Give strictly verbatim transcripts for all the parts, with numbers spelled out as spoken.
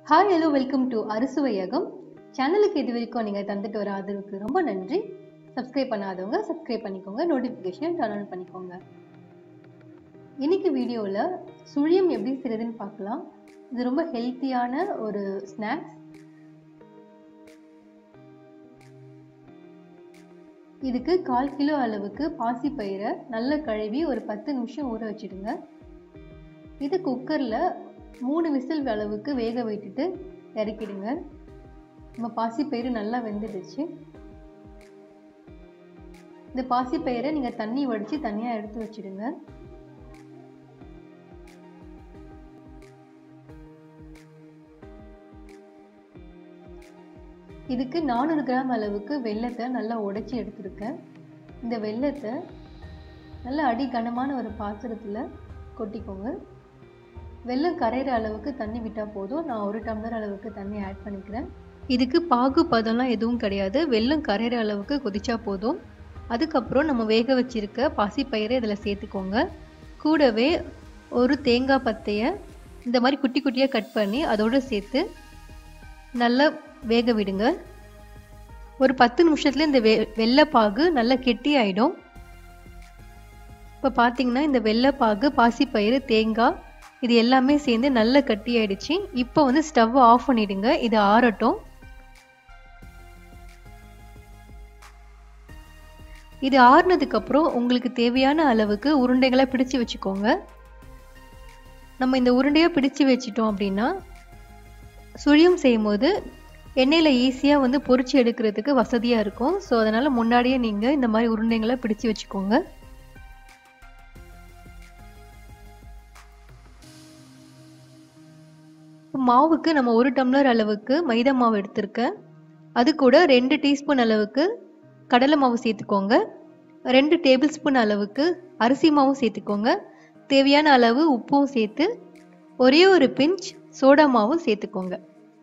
Hi, hello, welcome to Arusuvai Agam. சேனலுக்கு இது வரைக்கும் நீங்க தந்துட்டு வர ஆதரவுக்கு ரொம்ப நன்றி. சப்ஸ்கிரைப் பண்ணாதவங்க சப்ஸ்கிரைப் பண்ணிக்கோங்க, நோட்டிஃபிகேஷன் டர்ன் ஆன் பண்ணிக்கோங்க. இன்னைக்கு வீடியோல சுழியம் எப்படி செய்யறதுன்னு பார்க்கலாம். இது ரொம்ப ஹெல்த்தியான ஒரு ஸ்நாக்ஸ். இதுக்கு கால் கிலோ அளவுக்கு பாசி பயிரை நல்லா கழுவி ஒரு பத்து நிமிஷம் ஊற வச்சிடுங்க. இது குக்கர்ல மூணு விசில் அளவுக்கு வேக விட்டுட்டு இறக்கிடுங்க. நம்ம பாசிப்பயிறு நல்லா வெந்துடுச்சு. இந்த பாசிப்பயிரை நீங்க தண்ணி வடிச்சு தனியா எடுத்து வச்சிடுங்க. இதுக்கு நானூறு கிராம் அளவுக்கு வெல்லத்தை நல்லா உடைச்சி எடுத்துருக்கேன். இந்த வெல்லத்தை நல்லா அடி கனமான ஒரு பாத்திரத்துல கொட்டிக்கோங்க. வெல்லம் கரையிற அளவுக்கு தண்ணி விட்டா போதும். நான் ஒரு டம்ளர் அளவுக்கு தண்ணி ஆட் பண்ணிக்கிறேன். இதுக்கு பாகு பதம்லாம் எதுவும் கிடையாது. வெல்லம் கரையிற அளவுக்கு கொதிச்சா போதும். அதுக்கப்புறம் நம்ம வேக வச்சிருக்க பாசிப்பயிரை இதில் சேர்த்துக்கோங்க. கூடவே ஒரு தேங்காய் பத்தையை இந்த மாதிரி குட்டி குட்டியாக கட் பண்ணி அதோடு சேர்த்து நல்லா வேக விடுங்க. ஒரு பத்து நிமிஷத்துல இந்த வெ வெள்ளைப்பாகு நல்லா கெட்டி ஆகிடும். இப்போ பார்த்தீங்கன்னா இந்த வெள்ளைப்பாகு பாசிப்பயிறு தேங்காய் இது எல்லாமே சேர்ந்து நல்லா கட்டி ஆயிடுச்சு. இப்போ வந்து ஸ்டவ் ஆஃப் பண்ணிடுங்க. இது ஆறட்டும். இது ஆறுனதுக்கு அப்புறம் உங்களுக்கு தேவையான அளவுக்கு உருண்டைகளை பிடிச்சு வச்சுக்கோங்க. நம்ம இந்த உருண்டையை பிடிச்சு வச்சிட்டோம் அப்படின்னா சுழியம் செய்யும் போது எண்ணெயில் ஈஸியாக வந்து பொரிச்சு எடுக்கிறதுக்கு வசதியாக இருக்கும். ஸோ அதனால் முன்னாடியே நீங்கள் இந்த மாதிரி உருண்டைகளை பிடிச்சு வச்சுக்கோங்க. மாவுக்கு நம்ம ஒரு டம்ளர் அளவுக்கு மைதா மாவு எடுத்திருக்கேன். அது கூட ரெண்டு டீஸ்பூன் அளவுக்கு கடலை மாவு சேர்த்துக்கோங்க. ரெண்டு டேபிள் ஸ்பூன் அளவுக்கு அரிசி மாவும் சேர்த்துக்கோங்க. தேவையான அளவு உப்பும் சேர்த்து ஒரே ஒரு பிஞ்ச் சோடா மாவும் சேர்த்துக்கோங்க.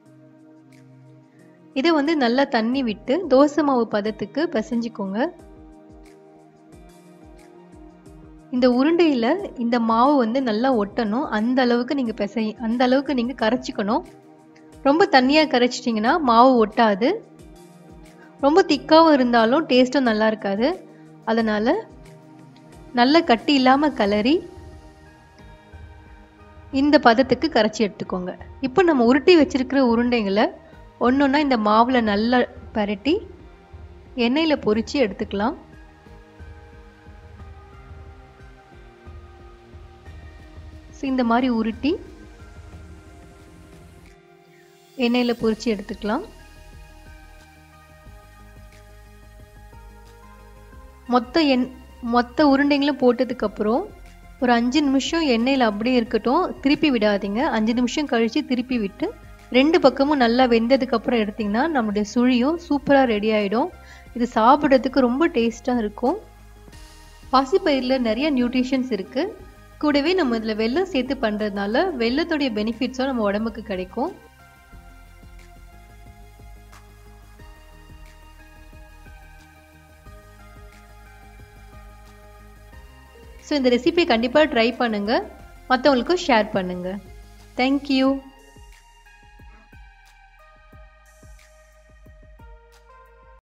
இதை வந்து நல்லா தண்ணி விட்டு தோசை மாவு பதத்துக்கு பிசைஞ்சிக்கோங்க. இந்த உருண்டையில இந்த மாவு வந்து நல்லா ஒட்டணும். அந்த அளவுக்கு நீங்க பிசை அந்த அளவுக்கு நீங்க கரைச்சிக்கணும். ரொம்ப தண்ணியா கரைச்சிட்டிங்கன்னா மாவு ஒட்டாது. ரொம்ப திக்காவும் இருந்தாலும் டேஸ்ட்டும் நல்லா இருக்காது. அதனால நல்ல கட்டி இல்லாம கலரி இந்த பதத்துக்கு கரைச்சி எடுத்துக்கோங்க. இப்போ நம்ம உருட்டி வச்சிருக்கிற உருண்டைகளை ஒன்னொன்னா இந்த மாவுல நல்லா பரட்டி எண்ணெயில பொரிச்சு எடுத்துக்கலாம். இந்த மாதிரி உருட்டி எண்ணெயில பொரிச்சு எடுத்துக்கலாம். மொத்த எண் மொத்த உருண்டைங்களும் போட்டதுக்கு அப்புறம் ஒரு அஞ்சு நிமிஷம் எண்ணெயில அப்படியே இருக்கட்டும். திருப்பி விடாதீங்க. அஞ்சு நிமிஷம் கழிச்சு திருப்பி விட்டு ரெண்டு பக்கமும் நல்லா வெந்ததுக்கு அப்புறம் எடுத்தீங்கன்னா நம்மளுடைய சுழியும் சூப்பரா ரெடி ஆயிடும். இது சாப்பிட்றதுக்கு ரொம்ப டேஸ்டா இருக்கும். பாசிப்பயிர்ல நிறைய நியூட்ரிஷன்ஸ் இருக்கு. கூடவே நம்ம இதில் வெல்லம் சேர்த்து பண்ணுறதுனால வெல்லத்துடைய பெனிஃபிட்ஸும் நம்ம உடம்புக்கு கிடைக்கும். ஸோ இந்த ரெசிபியை கண்டிப்பாக ட்ரை பண்ணுங்கள். மற்றவங்களுக்கும் ஷேர் பண்ணுங்கள். தேங்க்யூ.